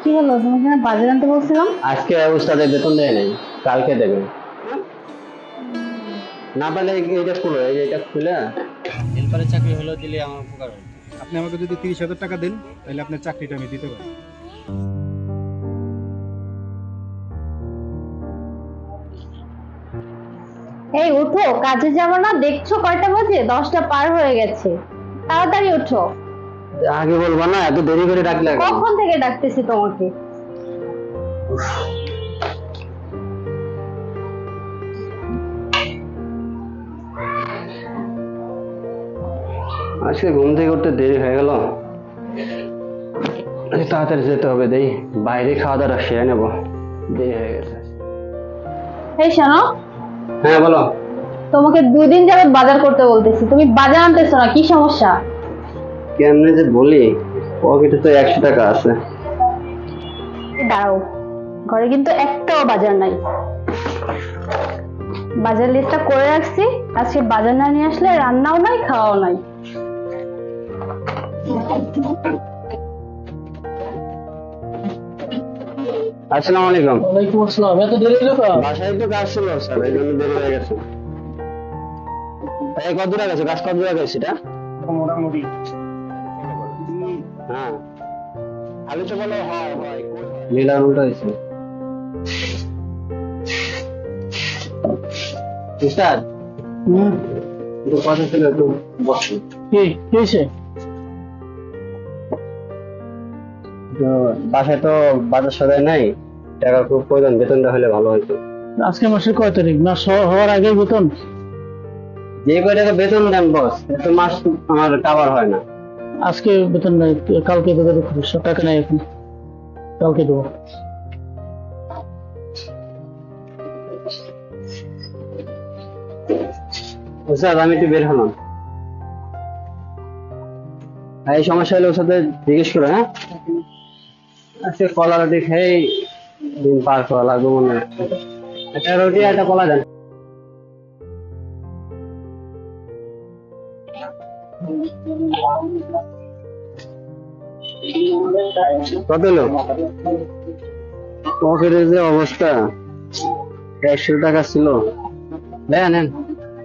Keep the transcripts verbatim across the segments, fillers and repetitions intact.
কি হলো, তোমাকে না বাজার আনতে বলছিলাম? আজকে উস্তাদের বেতন দেয় নাই, কালকে দেবে। না পারলে এটা খুলো, এই যে এটা খুলে হেল্পারের চাকরি হলো দিলে আমার উপকার হয়। আপনি আমাকে যদি তিরিশ হাজার টাকা দেন তাহলে আপনার চাকরিটা আমি দিতে পারি। এই উঠো, কাজে যাবো না? দেখছো কয়টা বাজে? দশটা পার হয়ে গেছে। তাড়াতাড়ি উঠো। আগে বলবো না, এত দেরি করে ডাকলে কেন? কখন থেকে ডাকতেছি তোমাকে। আজকে ঘুম থেকে উঠতে দেরি হয়ে গেল, তাড়াতাড়ি যেতে হবে। দেই বাইরে খাওয়া দাওয়া সেরে নেবো, দেরি হয়ে গেছে। এই শোনো, হ্যাঁ বলো। তোমাকে দুই দিন যাবত বাজার করতে বলতেছি, তুমি বাজার আনতেছো না, কি সমস্যা? কেমনে যে বলি, পকেটে তো একশো টাকা আছে। এই দাঁড়াও, ঘরে কিন্তু একটাও বাজার নাই। বাজার লিস্টটা করে রাখছি, আজকে বাজার না নিয়ে আসলে রান্নাও নাই, খাওয়াও নাই। আসসালামু আলাইকুম। ওয়ালাইকুম আসসালাম। এত দেরি হলো কেন? বাসায় তো কাজ ছিল স্যার, এই জন্য দেরি হয়ে গেছে। এই কত দূর গেছে, কাজ কত দূর গেছে এটা? মোটামুটি হ্যাঁ খালি তো বলো হয় হয় নীলা উল্টা হয়েছে। উস্তাদ হুম, একটু কথা ছিল, একটু বসুন। কি কি হয়েছে? তো বাসায় তো বাজার সদাই নাই, টাকা খুব প্রয়োজন, বেতনটা হলে ভালো হতো। আজকে মাসের কয় তারিখ? মাস হ- হওয়ার আগে বেতন? যে কয় টাকা বেতন দেন বস, এত মাস আমার কাভার হয় না। আজকে বেতন নাই, কালকে দেবে। দেখো সব টাকা নাই এখন, কালকে দেবো। উস্তাদ আমি একটু বের হলাম, এই সমস্যা হলে ওর সাথে জিজ্ঞেস করো। হ্যাঁ আজকে কলা রুটি খেয়ে দিন পার করা লাগবে মনে হয়। একটা রুটি একটা কলা দেন। কত লোক পকেটের যে অবস্থা, একশো টাকা ছিল। নেন নেন।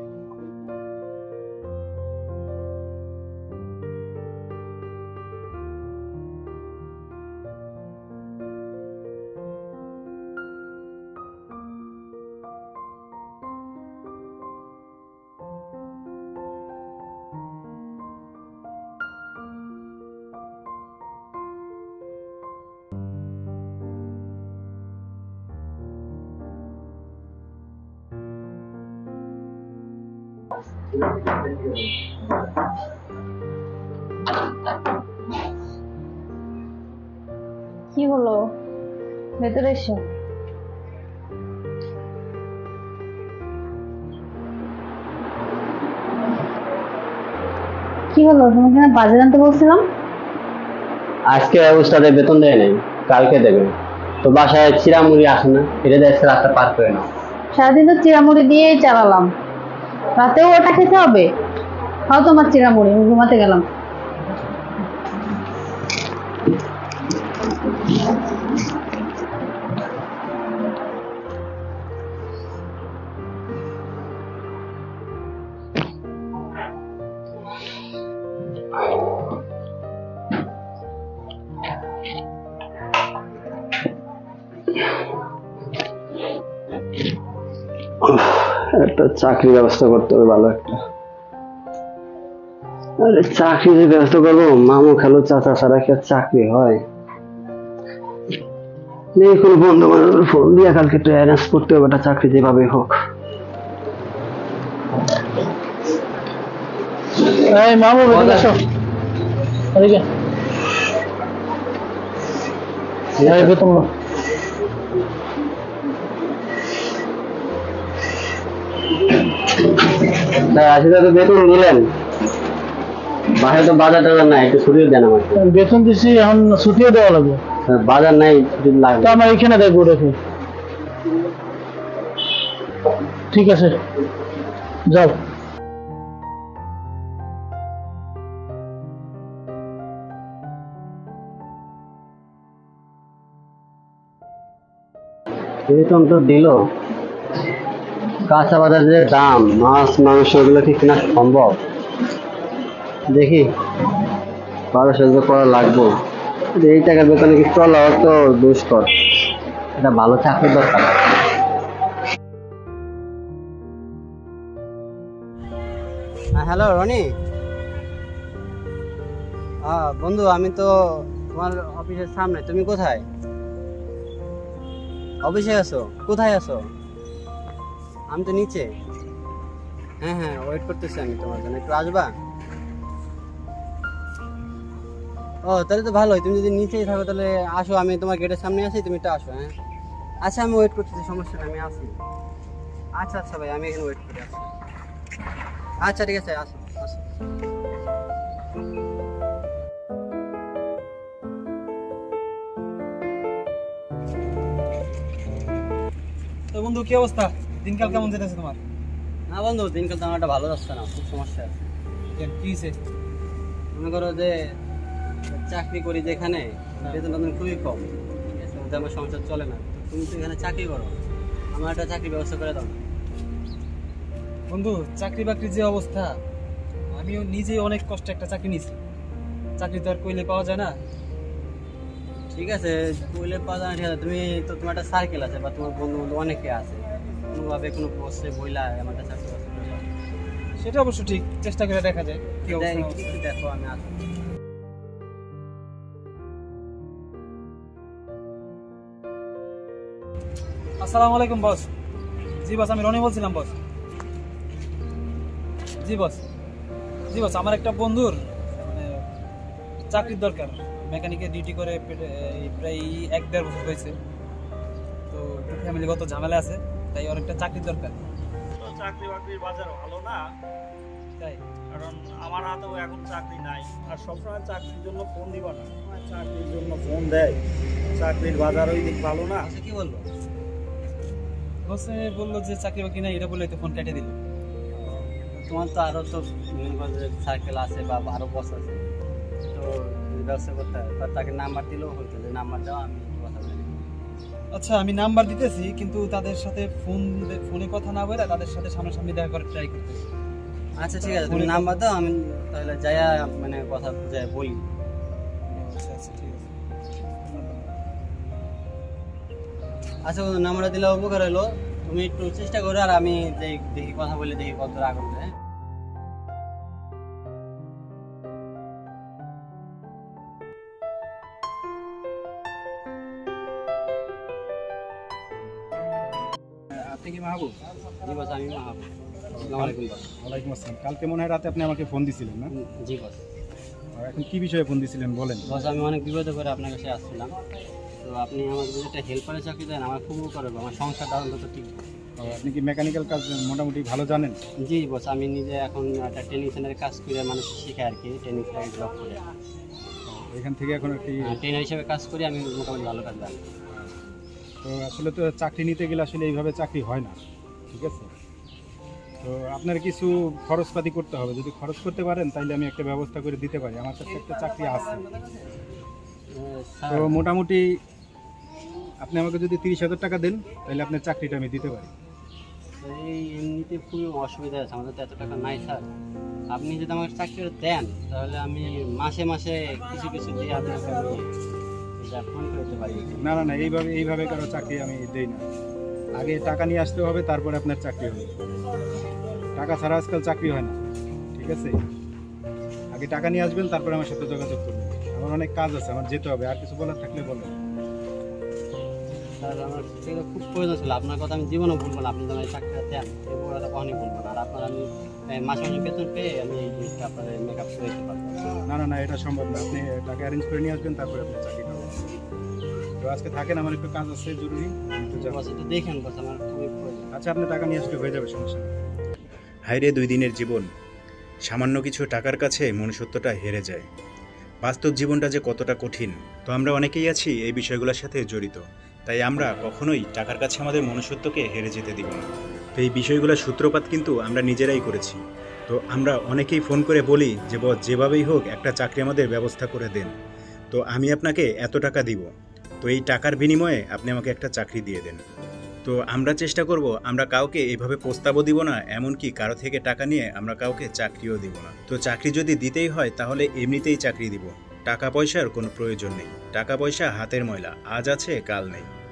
কি হলো, ভেতরে এসো। কি হলো, তোমাকে না বাজার আনতে বলছিলাম? আজকে উস্তাদের বেতন দেয় নাই, কালকে দেবে। তো বাসায় চিরামুড়ি আসে না, এটা দেখছে রাস্তা পার করে নাও। সারাদিন তো চিড়ামুড়ি দিয়েই চালালাম, রাতেও ওটা খেতে হবে? খাও তোমার চিড়ামুড়ি, আমি ঘুমাতে গেলাম। একটা চাকরির ব্যবস্থা করতে হবে, ভালো একটা। আরে চাকরির ব্যবস্থা করবো, মামু খালু চাচা ছাড়া কি আর চাকরি হয়? নেই কোনো বন্ধু বান্ধবের ফোন দিয়া কালকে একটু অ্যারেঞ্জ করতে হবে একটা চাকরি, যেভাবে হোক। এই মামু, বেতন আসো এদিকে। এই বেতন নাও। আশি টাকা বেতন দিলেন, বাসায় তো বাজার টাজার নাই, একটু ছুটিও দেন আমাকে। বেতন দিছি, এখন ছুটিও দেওয়া লাগবে। বাজার নাই, ছুটি তো লাগবে। আমার এখানে দেখবো, দেখে। ঠিক আছে, যাও। বেতন তো দিল, কাঁচা বাজারের দাম, মাছ মাংস এগুলো কি কেনা সম্ভব? দেখি বারো সাহায্য করা লাগবে। এই টাকার বেতনে কি চলা তো দুষ্কর, এটা ভালো চাকরি দরকার। হ্যালো রনি, হ্যাঁ বন্ধু, আমি তো তোমার অফিসের সামনে। তুমি কোথায়? অফিসে আছো? কোথায় আছো? আমি তো নিচে। হ্যাঁ হ্যাঁ, ওয়েট করতেছি আমি তোমার জন্য, একটু আসবা? ও তাহলে তো ভালোই, তুমি যদি নিচেই থাকো তাহলে আসো, আমি তোমার গেটের সামনে আছি, তুমি একটু আসো। হ্যাঁ আচ্ছা, আমি ওয়েট করতেছি, সমস্যা নেই, আমি আসি। আচ্ছা আচ্ছা ভাই, আমি এখানে ওয়েট করি। আচ্ছা আচ্ছা ঠিক আছে, আসো আসো। তো বন্ধু, কি অবস্থা? দিনকাল কেমন যেতেছে তোমার? না বন্ধু, দিনকাল তো আমার একটা ভালো যাচ্ছে না, খুব সমস্যা আছে। কি হয়েছে? মনে করো যে চাকরি করি যেখানে, বেতন বেতন খুবই কম, ঠিক আছে, ওতে আমার সংসার চলে না। তো তুমি তো এখানে চাকরি করো, আমার একটা চাকরির ব্যবস্থা করে দাও না। বন্ধু, চাকরি বাকরির যে অবস্থা, আমিও নিজেই অনেক কষ্টে একটা চাকরি নিয়েছি। চাকরি তো আর কইলে পাওয়া যায় না। ঠিক আছে, কইলে পাওয়া যায় না, ঠিক আছে, তুমি তো তোমার একটা সার্কেল আছে বা তোমার বন্ধু বন্ধু অনেকে আছে, কোনোভাবে কোনো পোস্টে বইলা আমার একটা চাকরি ব্যবস্থা করে দাও। সেটা অবশ্য ঠিক, চেষ্টা করে দেখা যায় কি অবস্থা না দেখ- অবস্থা। একটু দেখো, আমি আসি। আসসালামু আলাইকুম বস। জি বস, আমি রনি বলছিলাম বস। জি বস, জি বস, আমার একটা বন্ধুর মানে চাকরির দরকার। মেকানিকের ডিউটি করে পেটে- এই প্রায় এক দেড় বছর হয়েছে। তো একটু ফ্যামিলিগত ঝামেলা আছে, তাই ওর একটা চাকরির দরকার। তো চাকরি বাকরির বাজার ভালো না, তাই কারণ আমার হাতেও এখন চাকরি নাই। আর সবসময় চাকরির জন্য ফোন দিবা না, সবসময় চাকরির জন্য ফোন দেয়, চাকরির বাজার ওই দিক ভালো না। আচ্ছা, কি বলবো? বসে বললো যে চাকরি বাকরি নাই, এটা বলে তো ফোন কেটে দিল। তোমার তো আরো তো সার্কেল আছে বা আরো বস আছে, তো যদি ব্যবসা করতে হয় বা তাকে নাম্বার দিলেও হতো, যে নাম্বার দাও, আমি কথা বলে নিবো। আচ্ছা, আমি নাম্বার দিতেছি, কিন্তু তাদের সাথে ফোন ফোনে কথা না বলে তাদের সাথে সামনাসামনি দেখা করে ট্রাই করতেছি। আচ্ছা ঠিক আছে, তুমি নাম্বার দাও, আমি তাহলে যাইয়া মানে কথা বুঝাই বলি। আচ্ছা আচ্ছা ঠিক আছে। আচ্ছা, নাম্বারটা দিলে উপকার হলো, তুমি একটু চেষ্টা করো, আর আমি দেখি দেখি কথা বলে দেখি কত দূর আগুন যায়। আপনি কি মাহবুব? জি বস, আমি মাহাবুব। আসসালামু আলাইকুম বস। ওয়ালাইকুম আসসালাম। কালকে মনে হয় রাতে আপনি আমাকে ফোন দিছিলেন না? জি বস। আর এখন কি বিষয়ে ফোন দিছিলেন বলেন। বস, আমি অনেক বিপদে করে আপনার কাছে আসছিলাম, তো আপনি আমাকে যদি একটা হেল্পারের চাকরি দেন, আমার খুব উপকার হবে, আমার সংসার দারুণ তো ঠিক। ও, আপনি কি মেকানিক্যাল কাজ মোটামুটি ভালো জানেন? জি বস, আমি নিজে এখন একটা ট্রেনিং সেন্টারে কাজ করে মানুষ শিখে আর কি, ট্রেনিং সেন্টারে জব করে, এখান থেকে এখন একটি ট্রেনার হিসেবে কাজ করি, আমি মোটামুটি ভালো কাজ জানি। তো আসলে তো চাকরি নিতে গেলে আসলে এইভাবে চাকরি হয় না, ঠিক আছে? তো আপনার কিছু খরচপাতি করতে হবে, যদি খরচ করতে পারেন তাহলে আমি একটা ব্যবস্থা করে দিতে পারি, আমার কাছে একটা চাকরি আছে। আহ, তো স্যার, মোটামুটি আপনি আমাকে যদি তিরিশ হাজার টাকা দেন তাহলে আপনার চাকরিটা আমি দিতে পারি। এই এমনিতে খুবই অসুবিধা আছে, আমাদের তো এত টাকা নাই স্যার। আপনি যদি আমাকে চাকরিটা দেন তাহলে আমি মাসে মাসে কিছু কিছু দিয়ে আপনাকে আমি এটা ফোন করে দিতে পারি। না না না, এইভাবে এইভাবে কারো চাকরি আমি দেই না। আগে টাকা নিয়ে আসতে হবে, তারপরে আপনার চাকরি হবে। টাকা ছাড়া আজকাল চাকরি হয় না, ঠিক আছে? আগে টাকা নিয়ে আসবেন, তারপরে আমার সাথে যোগাযোগ করবেন। আমার অনেক কাজ আছে, আমার যেতে হবে। আর কিছু বলার থাকলে বলেন। স্যার, আমার সেটা খুব প্রয়োজন ছিল, আপনার কথা আমি জীবনও ভুলবো না। আপনি যখন এই চাকরিটা দেন, এই কথা কখনই বলবো না। আর আপনার আমি এই মাসে মাসে বেতন পেয়ে আমি এই জিনিসটা আপনার মেকআপ করে দিতে পারবো। না না না, এটা সম্ভব না। আপনি টাকা অ্যারেঞ্জ করে নিয়ে আসবেন, তারপরে আপনার চাকরিটা হবে। তো আজকে থাকেন, আমার একটু কাজ আছে জরুরি, আমি একটু যাবো। বস, একটু দেখেন বস, আমার খুবই প্রয়োজন। আচ্ছা, আপনি টাকা নিয়ে আসলে হয়ে যাবে, সমস্যা নেই। হায়রে দুই দিনের জীবন, সামান্য কিছু টাকার কাছে মনুষ্যত্বটা হেরে যায়। বাস্তব জীবনটা যে কতটা কঠিন। তো আমরা অনেকেই আছি এই বিষয়গুলোর সাথে জড়িত, তাই আমরা কখনোই টাকার কাছে আমাদের মনুষ্যত্বকে হেরে যেতে দিব না। তো এই বিষয়গুলোর সূত্রপাত কিন্তু আমরা নিজেরাই করেছি। তো আমরা অনেকেই ফোন করে বলি যে বস, যেভাবেই হোক একটা চাকরি আমাদের ব্যবস্থা করে দেন, তো আমি আপনাকে এত টাকা দিব, তো এই টাকার বিনিময়ে আপনি আমাকে একটা চাকরি দিয়ে দেন। তো আমরা চেষ্টা করব আমরা কাউকে এভাবে প্রস্তাবও দিব না, এমনকি কারো থেকে টাকা নিয়ে আমরা কাউকে চাকরিও দিব না। তো চাকরি যদি দিতেই হয় তাহলে এমনিতেই চাকরি দিব, টাকা পয়সার কোনো প্রয়োজন নেই। টাকা পয়সা হাতের ময়লা, আজ আছে কাল নেই।